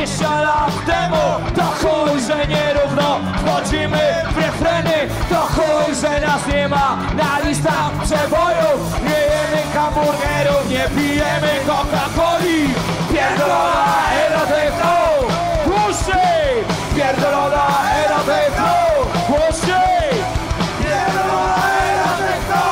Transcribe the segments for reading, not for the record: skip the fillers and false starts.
20 lat temu. To chuj, że nierówno wchodzimy w refreny. To chuj, że nas nie ma na listach przebojów. Nie jemy hamburgerów, nie pijemy Coca-Coli. Pierdolona era techno, głośniej! Pierdolona era techno, głośniej! Pierdolona era techno!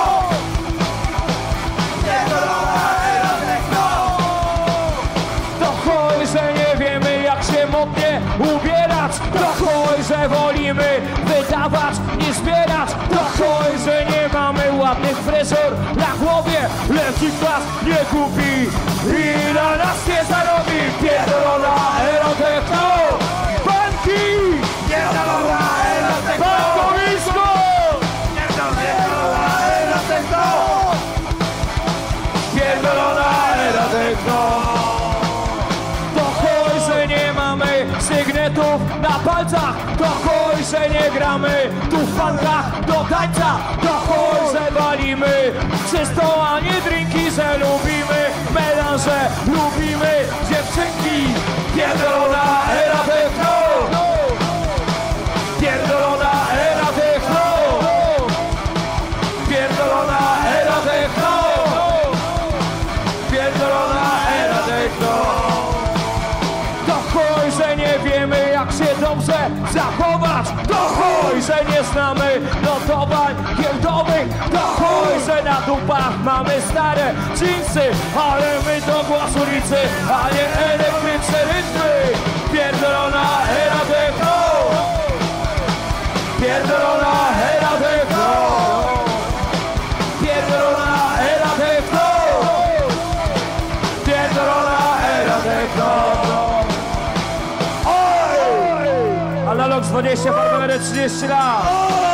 Pierdolona era techno! To chuj, że nie wiemy jak się modnie ubierać. To chuj, że wolimy wydawać niż zbierać. To chuj, że nie mamy ładnych fryzur na głowie. Lekki klas nie kupi i na nas nie zarobi. Pierdolona era techno! Banki! Pierdolona era techno! Bankowisko! Pierdolona era techno! Pierdolona era techno! To chuj, że nie mamy sygnetów na palcach. To chuj, że nie gramy tu w fankach do tańca. To chuj, że walimy czysto, a nie drinki, że lubimy melanże, lubimy dziewczynki. Pierdolona era techno! Pierdolona era techno! Pierdolona era techno! Pierdolona era techno! To chuj, że nie wiemy jak się dobrze zachować. To chuj, że nie znamy notowań giełdowych. To chuj, że na dupach mamy stare dżinsy. Ale my to głos ulicy, a nie elektryczne rytmy. Pierdolona era techno! Pierdolona era techno! Pierdolona era techno! Pierdolona era techno! Analog 20, Farmer 30 lat.